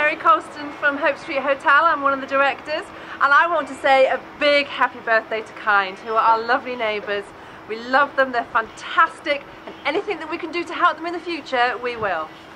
Mary Colston from Hope Street Hotel. I'm one of the directors, and I want to say a big happy birthday to Kind, who are our lovely neighbours. We love them, they're fantastic, and anything that we can do to help them in the future, we will.